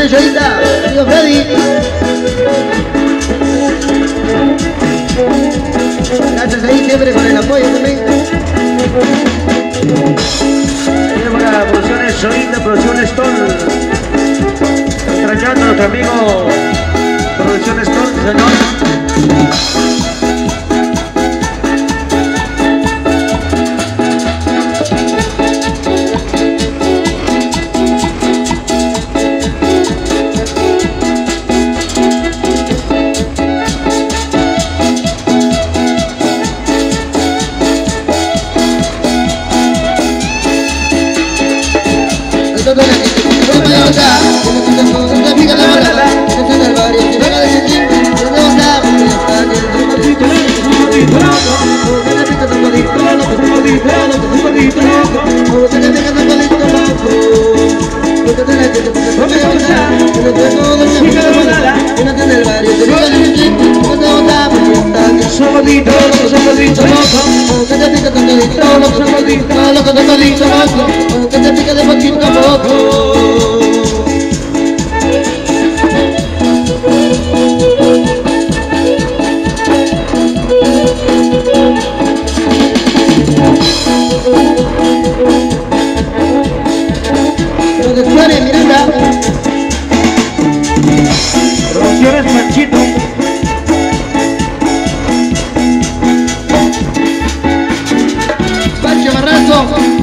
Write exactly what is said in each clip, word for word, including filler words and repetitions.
Chayita, amigo Freddy. Gracias ahí siempre con el apoyo también. Tenemos la Producciones Chayita, Producciones Stone. Extrañando a nuestro amigo Producciones Stone, señor. que te pica de poquito a poco. Producciones Miranda, Producciones Panchito. Pancho Barrazo.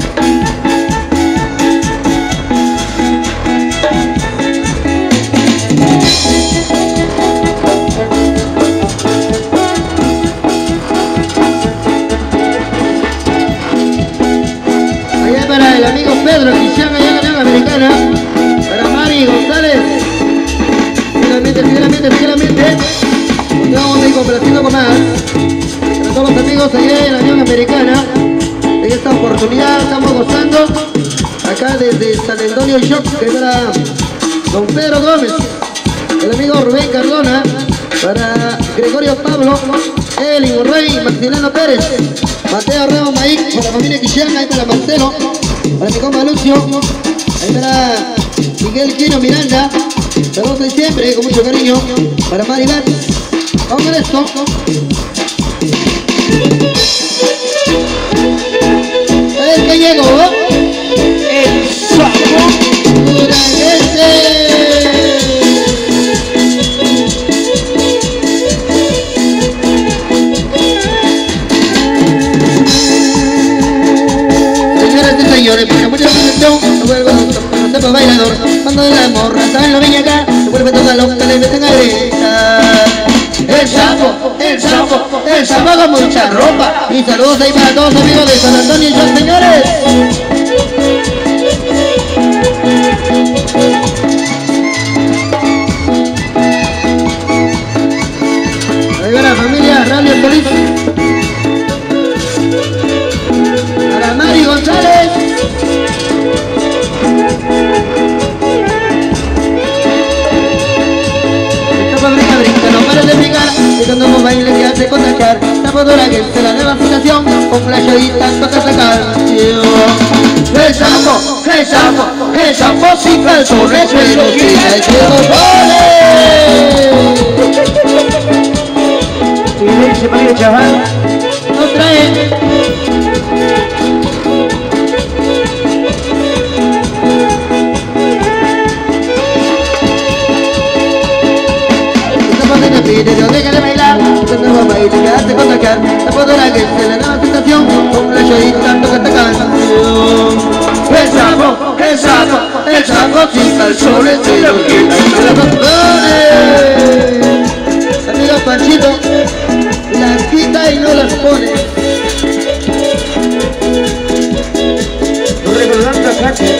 Allá para el amigo Pedro Cristiano, allá en la Unión Americana. Para Mari González. Finalmente, finalmente, finalmente. Vamos a ir complaciendo con más. Para todos los amigos allá en la Unión Americana. En esta oportunidad estamos gozando acá desde San Antonio Shock, que para don Pedro Gómez, el amigo Rubén Cardona, para Gregorio Pablo, Eli Rey, Maximiliano Pérez, Mateo Ramos Maíz, para la familia Quillana, ahí para Marcelo, para mi compa Lucio, ahí para Miguel Quino Miranda, saludos de siempre, con mucho cariño, para Maribel. Vamos con esto. El que llegó, El Sapo. Duranguense. Señoras y señores, para mucha atención, no vuelvo a ser bailador. Cuando la morra está en la viña acá, se vuelve toda loca, le meten a gritar. El sapo, el sapo, el sapo con mucha ropa. Y saludos ahí para todos amigos de San Antonio y yo, señores. Ahí va la familia Radio Solís. Para Mari González. Esta brinca, brinca, no pares de brincar. Y cuando no baile que hace contagiar. Estamos Duranguense, la nueva fundación. Con flashaditas toca esta canción. El sapo, el sapo, el sapo sin calzones, pero tira el cielo Y dice María Chaval. no trae. Pero deja de bailar, cuando no baile que hace contagiar. Estamos Duranguense, la nueva sensación. Con flashaditas toca esta canción. El sapo, el sapo, el sapo sin calzones, pero quita el calzones. Amigo Panchito, las quita y no las pone. Recordando a Cache.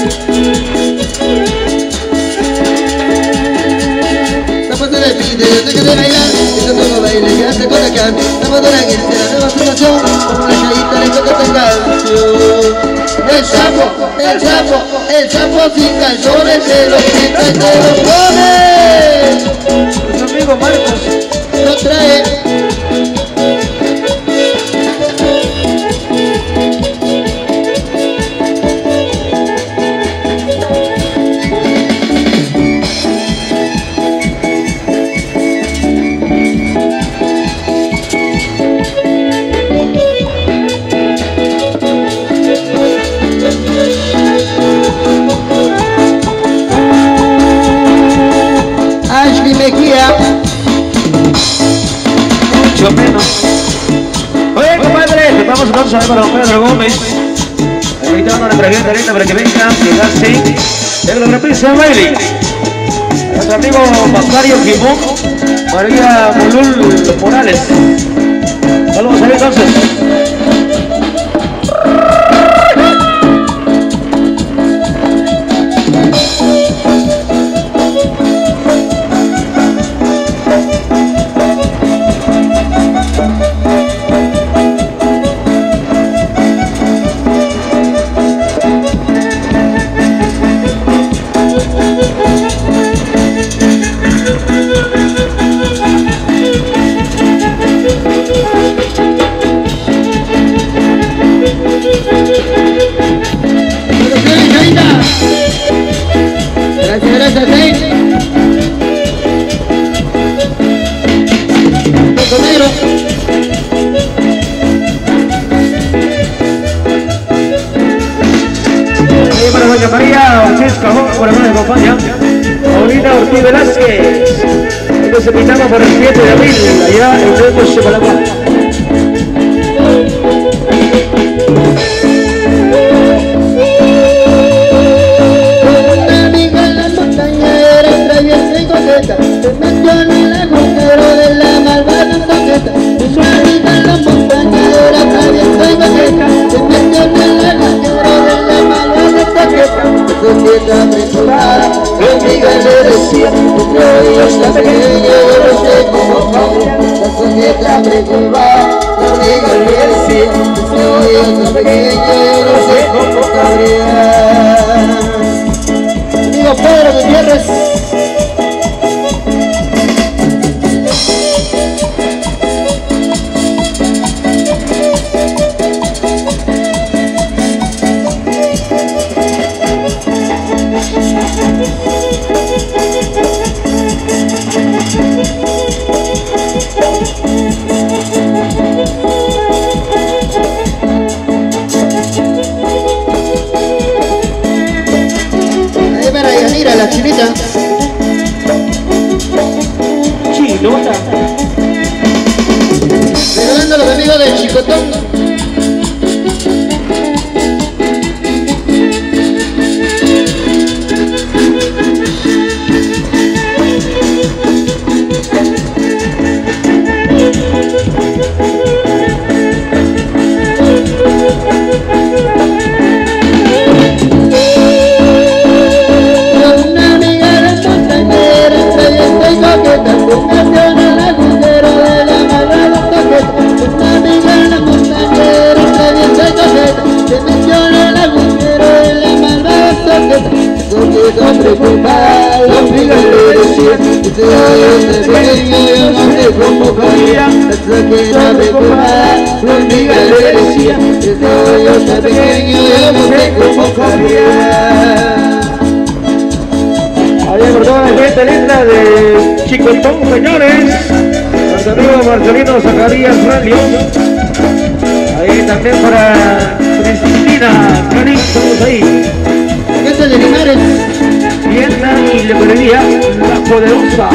Estamos de la vida, deja de bailar, y cuando no baile que hace contagiar. Estamos Duranguense, la nueva sensación. Con flashaditas le toca esta canción. El sapo, el sapo, el sapo sin calzones, se lo quita y se lo pone. Nuestro amigo Marcos. Lo trae. aplauso ahí para don Pedro Gómez. Invitando a nuestra gente linda para que vengan, que así. En la repisa de baile. Nuestro amigo Macario Quimón, María Molul Morales. Saludos ahí entonces. Doña María Ortiz Cajón, por la mano de compañía. Paulina Ortiz Velázquez. Nos invitamos por el siete de abril, allá en Nuevo Chocolate. Sociedad preocupada, conmigo le decía, entre ellos la pequeña, yo no sé cómo cambia. La sociedad preocupada, conmigo le decía, entre ellos la pequeña, yo no sé cómo cambia. Amigo Pedro Gutiérrez. La chinita. Chinota. Regalando a los amigos de Chicotón. Preocupada, conmigo le decía, desde desde pequeño yo no sé cómo cambia. Esa preocupada, conmigo le decía, desde yo tan pequeño yo no sé cómo cambia. Ahí por toda la gente linda de Chicotón, señores. Nuestro amigo Marcelino Zacarías Radio. Ahí también para Cristina Carín, estamos ahí. Gente de Linares. Tienda y librería La Poderosa.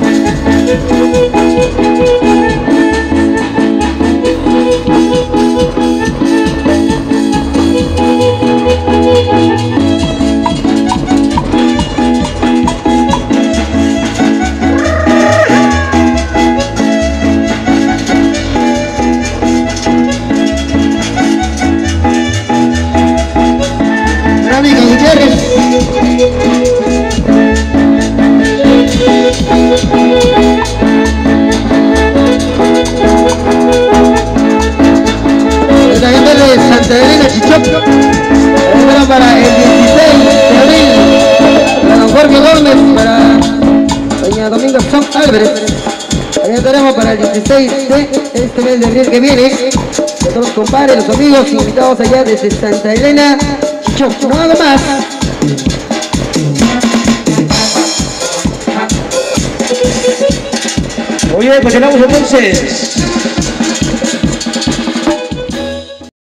Verónica Gutiérrez. La gente de Santa Elena Chichop. Espero para el dieciséis de abril. Para don Jorge Gómez, para doña Dominga Son Álvarez. Allá tenemos para el dieciséis de este mes de abril que viene. Todos los compadres, los amigos invitados allá desde Santa Elena Chichop. No hago más. Oye, pues llegamos entonces.